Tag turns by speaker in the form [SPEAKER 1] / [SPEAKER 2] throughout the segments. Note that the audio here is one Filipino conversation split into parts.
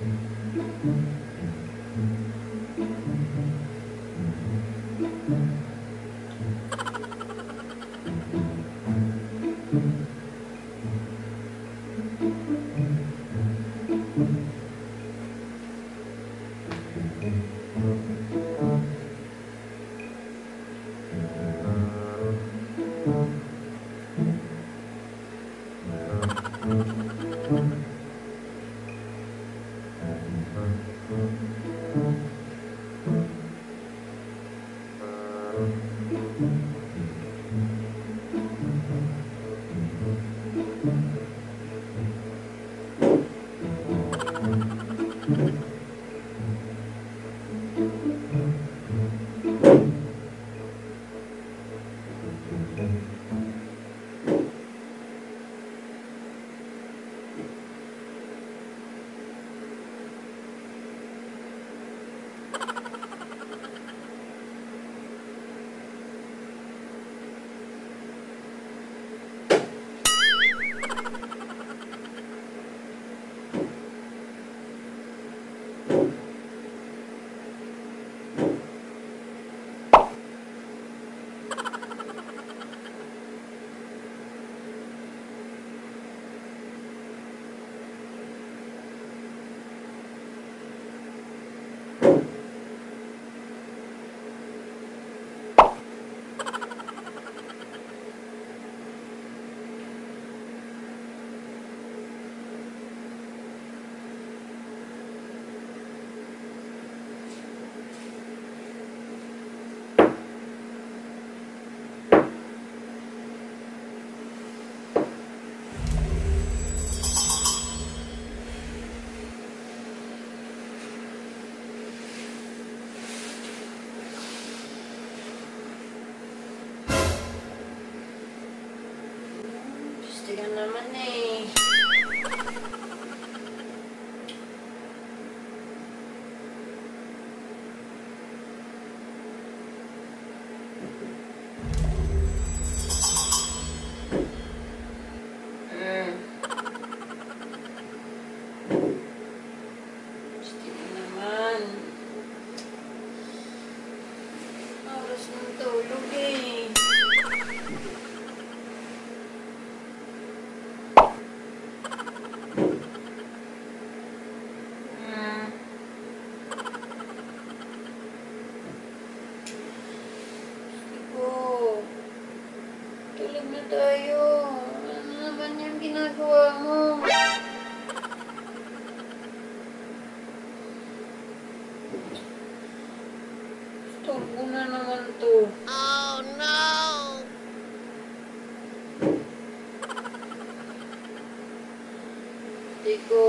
[SPEAKER 1] Gusto ka naman eh. Gusto ka naman. Oras ng tulog eh. Tulog na tayo. Ano naman yung ginagawa mo? Turbo na naman to. Oh no! Tiko.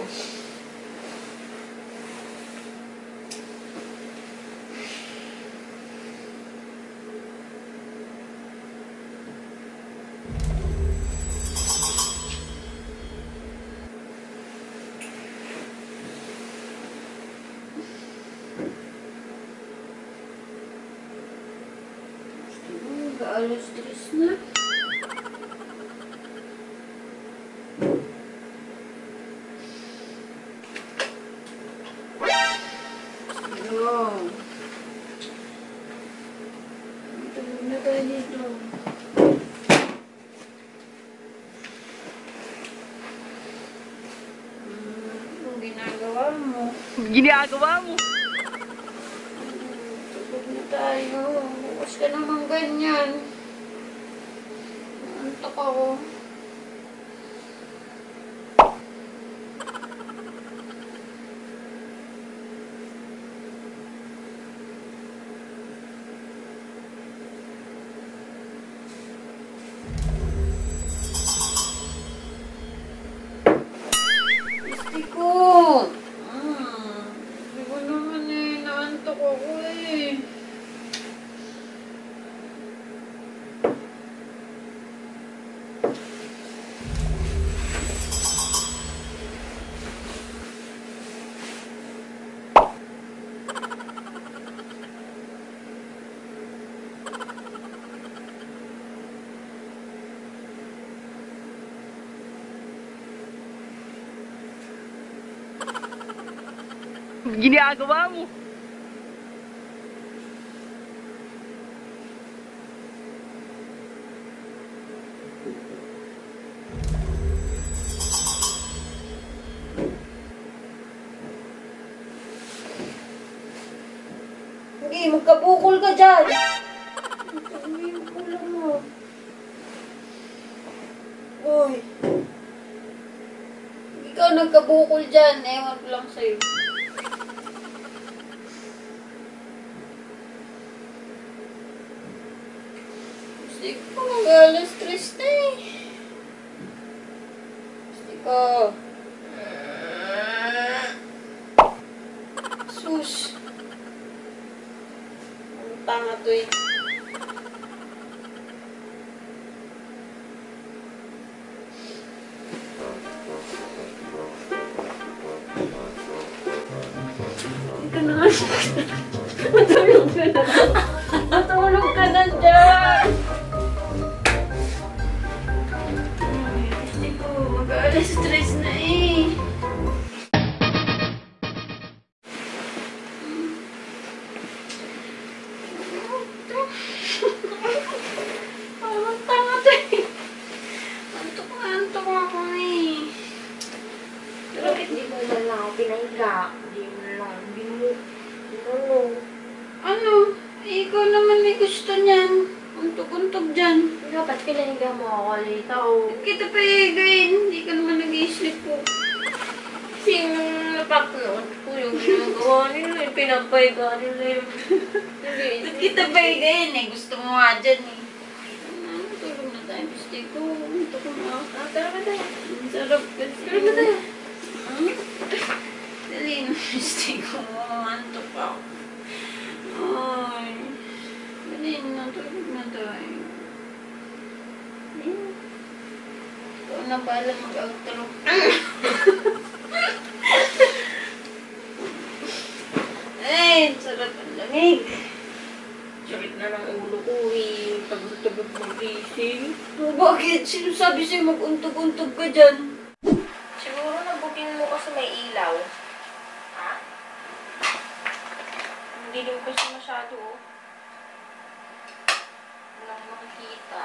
[SPEAKER 1] Alas 3 na. Ano? Tulog na tayo dito. Anong ginagawa mo?
[SPEAKER 2] Ginagawa mo?
[SPEAKER 1] Tulog na tayo. Bukas ka naman ganyan. Antok ako. Gusti ko. Gusti ko naman eh. Naantok ako eh.
[SPEAKER 2] ginagawa mo?
[SPEAKER 1] Sige, magkabukol ka dyan. Magkabukol mo. Uy. Ikaw nagkabukol dyan. Ewan ko lang sa'yo. Gusto ko mag-alas stress na eh. Gusto ko. Sus. Ang tanga to eh. Hindi ka na. Matulog ka na. Matulog ka na dyan. Gusto ko mag-alas stress na eh. Parang tanga to eh. Antok ako eh.
[SPEAKER 3] Bakit di mo man lang ako pinahiga? Di mo lang, di mo.
[SPEAKER 1] Ano? Ikaw naman may gusto niyan. Untog-untog dyan.
[SPEAKER 3] Dapat pinahiga mo ako later.
[SPEAKER 1] Ba't kita pa higayin? Hindi ka naman nag-i-sleep po.
[SPEAKER 3] Kasi nung napapanood ko yung ginagawa nila, yung pinapahiga nila yung...
[SPEAKER 1] Ba't kita pa higayin eh? Gusto mo nga dyan eh. Ano, tulog na tayo. Gusto ko. Untog na ako.
[SPEAKER 3] Tara ba tayo?
[SPEAKER 1] Ang sarap kasi.
[SPEAKER 3] Tara ba tayo?
[SPEAKER 1] Dali na. Gusto ko. Antok ako. Ay. Dali na. Tulog na tayo. Ikaw na pala mag-outro. Ay, sarap ang lamig.
[SPEAKER 3] Sakit na ng ulo ko eh. Pagod-tagod mag-gising.
[SPEAKER 1] Oh, bakit? Sino sabi sa'yo mag-untog-untog ka dyan?
[SPEAKER 3] Siguro nabuking mo kasi may ilaw. Ha? Hindi din kasi masyado oh. Walang makikita.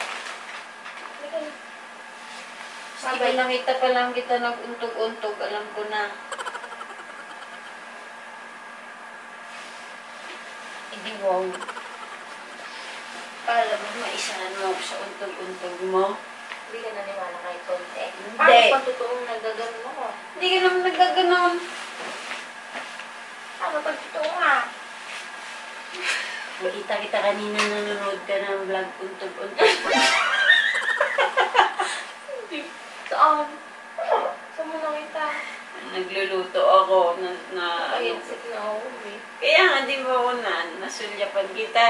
[SPEAKER 1] Sabay nakita pa lang kita nag-untog-untog. Alam ko na. Hindi wow. Para ba maisahan mo ako sa untog-untog mo?
[SPEAKER 3] Hindi ka naniwala kahit konti.
[SPEAKER 1] Hindi.
[SPEAKER 3] Paano pa totoong nagaganon ako?
[SPEAKER 1] Hindi ka naman nagkaganon.
[SPEAKER 3] Paano pag totoo nga?
[SPEAKER 1] Nakita kita kanina nanonood ka ng vlog untog-untog.
[SPEAKER 3] Saan? Saan mo nakita?
[SPEAKER 1] Nagluluto ako na ano.
[SPEAKER 3] Ayun, na ako eh.
[SPEAKER 1] Kaya nga di ba ako nasulyapan kita?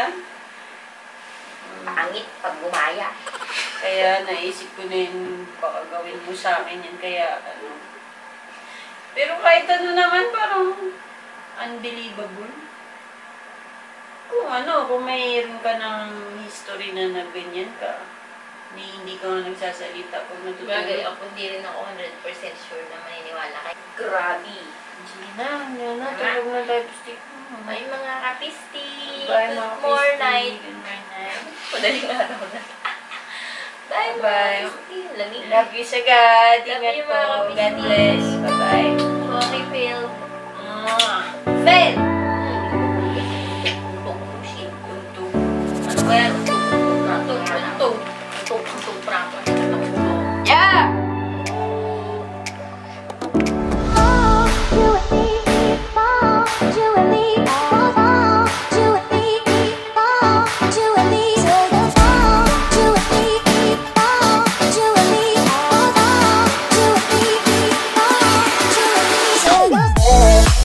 [SPEAKER 3] Pangit pag gumaya.
[SPEAKER 1] Kaya naisip ko na yun, baka gawin mo sa akin yan. Kaya ano. Pero kahit ano naman, parang unbelievable. Kung ano, kung mayroon ka ng history na ganyan ka, hindi ka nga nagsasalita pag natutulog.
[SPEAKER 3] Bagay ako, hindi rin ako 100% sure na maniniwala kay Grabe.
[SPEAKER 1] Sige na, tulog na tayo.
[SPEAKER 3] May mga kapisti.
[SPEAKER 1] Bye,
[SPEAKER 3] Good
[SPEAKER 1] mga
[SPEAKER 3] more
[SPEAKER 1] pisty.
[SPEAKER 3] night.
[SPEAKER 1] Good more night.
[SPEAKER 3] Madaling araw na. Bye,
[SPEAKER 1] Bye.
[SPEAKER 3] mga kapisti. Lamig.
[SPEAKER 1] Love you, Sagad.
[SPEAKER 3] Love
[SPEAKER 1] Ingat
[SPEAKER 3] you,
[SPEAKER 1] po.
[SPEAKER 3] mga
[SPEAKER 1] God
[SPEAKER 3] kapisti.
[SPEAKER 1] bless. Bye-bye.